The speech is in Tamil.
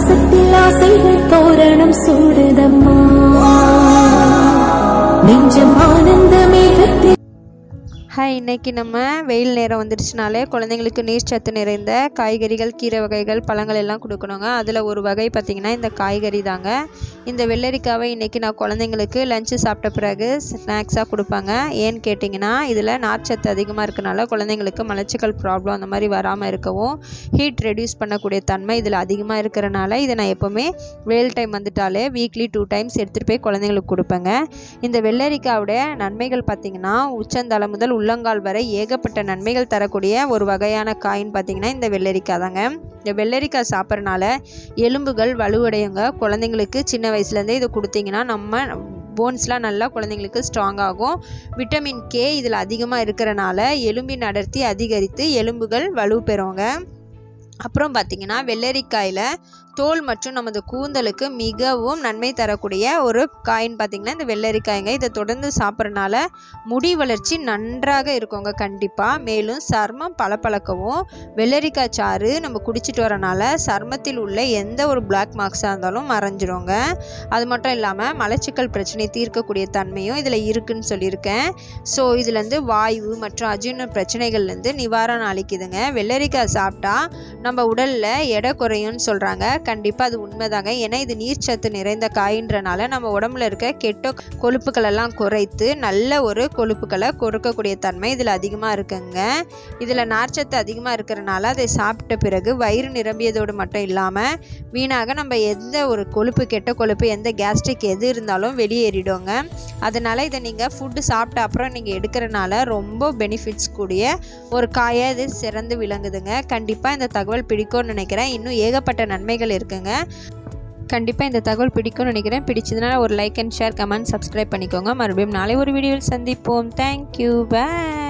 மாசத்தில் ஆசைகள் தோரணம் சூடுதம்மா நெஞ்சம் ஆனந்த மேகத்தில். ஹாய், இன்றைக்கி நம்ம வெயில் நேரம் வந்துடுச்சுனாலே குழந்தைங்களுக்கு நீர்ச்சத்து நிறைந்த காய்கறிகள், கீரை வகைகள், பழங்கள் எல்லாம் கொடுக்கணுங்க. அதில் ஒரு வகை பார்த்திங்கன்னா இந்த காய்கறி தாங்க. இந்த வெள்ளரிக்காவை இன்றைக்கி நான் குழந்தைங்களுக்கு லஞ்சு சாப்பிட்ட பிறகு ஸ்நாக்ஸாக கொடுப்பாங்க. ஏன்னு கேட்டிங்கன்னா இதில் நார்ச்சத்து அதிகமாக இருக்கனால குழந்தைங்களுக்கு மலச்சிக்கல் ப்ராப்ளம் அந்த மாதிரி வராமல் இருக்கவும், ஹீட் ரெடியூஸ் பண்ணக்கூடிய தன்மை இதில் அதிகமாக இருக்கிறனால இதை நான் எப்போவுமே வெயில் டைம் வந்துட்டாலே வீக்லி 2 டைம்ஸ் எடுத்துகிட்டு போய் குழந்தைங்களுக்கு கொடுப்பேங்க. இந்த வெள்ளரிக்காவுடைய நன்மைகள் பார்த்திங்கன்னா உச்சந்தலை முதல் உள்ளங்கால் வரை ஏகப்பட்ட நன்மைகள் தரக்கூடிய ஒரு வகையான காயின்னு பார்த்திங்கன்னா இந்த வெள்ளரிக்காய் தாங்க. இந்த வெள்ளரிக்காய் சாப்பிட்றனால எலும்புகள் வலுவடையுங்க. குழந்தைங்களுக்கு சின்ன வயசுலேருந்தே இதை கொடுத்தீங்கன்னா நம்ம போன்ஸ்லாம் நல்லா குழந்தைங்களுக்கு ஸ்ட்ராங் ஆகும். விட்டமின் கே இதில் அதிகமாக இருக்கிறனால எலும்பின் அடர்த்தி அதிகரித்து எலும்புகள் வலு பெறுங்க. அப்புறம் பார்த்திங்கன்னா வெள்ளரிக்காயில் தோல் மற்றும் நமது கூந்தலுக்கு மிகவும் நன்மை தரக்கூடிய ஒரு காயின்னு பார்த்திங்கன்னா இந்த வெள்ளரிக்காய்ங்க. இதை தொடர்ந்து சாப்பிட்றனால முடி வளர்ச்சி நன்றாக இருக்குங்க கண்டிப்பாக. மேலும் சர்மம் பளபளக்கவும் வெள்ளரிக்காய் சாறு நம்ம குடிச்சிட்டு வரனால சர்மத்தில் உள்ள எந்த ஒரு பிளாக் மார்க்ஸாக இருந்தாலும் மறைஞ்சிருங்க. அது மட்டும் இல்லாமல் மலச்சிக்கல் பிரச்சனை தீர்க்கக்கூடிய தன்மையும் இதில் இருக்குதுன்னு சொல்லியிருக்கேன். ஸோ இதுலேருந்து வாயு மற்றும் அஜீரண பிரச்சனைகள்லேருந்து நிவாரணம் அளிக்குதுங்க. வெள்ளரிக்காய் சாப்பிட்டா நம்ம உடலில் எடை குறையும்னு சொல்கிறாங்க. கண்டிப்பாக அது உண்மைதாங்க. ஏன்னா இது நீர்ச்சத்து நிறைந்த காயின்றனால நம்ம உடம்புல இருக்க கெட்ட கொழுப்புகள் எல்லாம் குறைத்து நல்ல ஒரு கொழுப்புகளை கொடுக்கக்கூடிய தன்மை இதில் அதிகமாக இருக்குங்க. இதில் நார்ச்சத்து அதிகமாக இருக்கிறனால அதை சாப்பிட்ட பிறகு வயிறு நிரம்பியதோடு மட்டும் இல்லாமல் வீணாக நம்ம எந்த ஒரு கொழுப்பு, கெட்ட கொழுப்பு, எந்த கேஸ்ட்ரிக் எது இருந்தாலும் வெளியேறிடுங்க. அதனால் இதை நீங்கள் ஃபுட்டு சாப்பிட்ட அப்புறம் நீங்கள் எடுக்கிறனால ரொம்ப பெனிஃபிட்ஸ் கூடிய ஒரு காயாக இது சிறந்து விளங்குதுங்க. கண்டிப்பாக இந்த தகவல் பிடிக்கும்னு நினைக்கிறேன். இன்னும் ஏகப்பட்ட நன்மைகள் இருக்குங்க. கண்டிப்பாக இந்த தகவல் பிடிக்கும்னு நினைக்கிறேன். பிடிச்சதுனால ஒரு like and share, comment, subscribe பண்ணிக்கோங்க. மறுபடியும் நாளை ஒரு வீடியோவில் சந்திப்போம். Thank you, by.